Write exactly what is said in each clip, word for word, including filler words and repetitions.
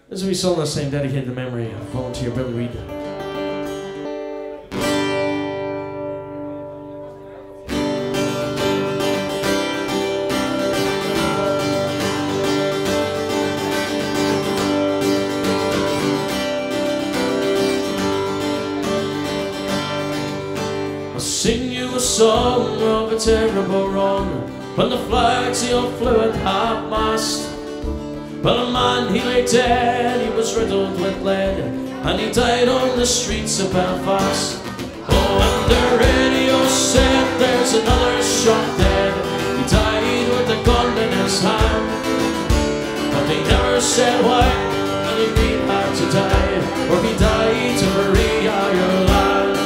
This will be song this time dedicated to the memory of volunteer Billy Reid. I'll sing you a song of a terrible wrong, when the flags they all flew at half-mast. Well, a man, he lay dead, he was riddled with lead, and he died on the streets of Belfast. Oh, and the radio said there's another shot dead. He died with a gun in his hand, but they never said why Billy Reid had to die, or he died to free Ireland.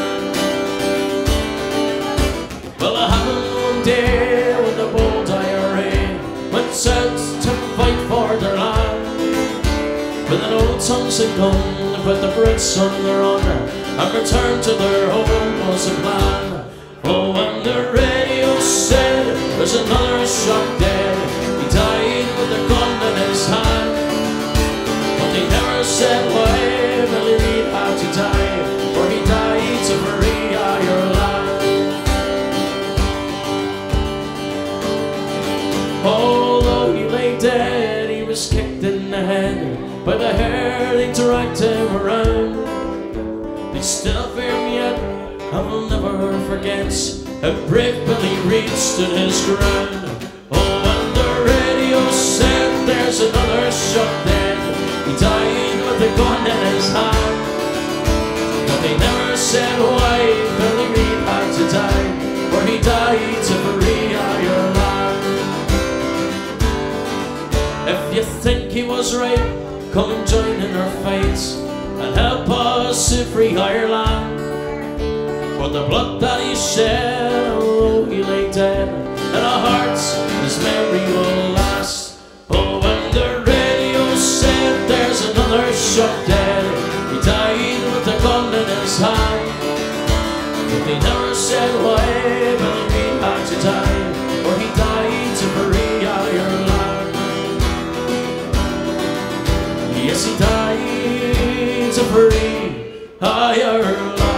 Well, it happened one day when the bold I R A went south to fight for their land, with an old Thompson gun, put the Brits on the run, and returned to their home was a plan. Oh, and the radio said there's another shot dead. He died with a gun in his hand, but they never said why Billy Reid had to die, or he died to free Ireland. Although he lay dead, he was kicked in the head. By the hair they dragged him around. They still fear me yet, I will never forget how brave Billy Reid stood his ground. Oh, and the radio said there's another shot dead. He died with a gun in his hand, but they never said why Billy Reid had to die, or he died to free Ireland. If you think he was right, come and join in our fights and help us to free Ireland. For the blood that he shed, although he lay dead, in our hearts his memory will last. Oh, and the radio said there's another shot dead. He died with a gun in his hand, but they never said why Billy Reid had to die, or he died to free Ireland. Yes, he died to free Ireland.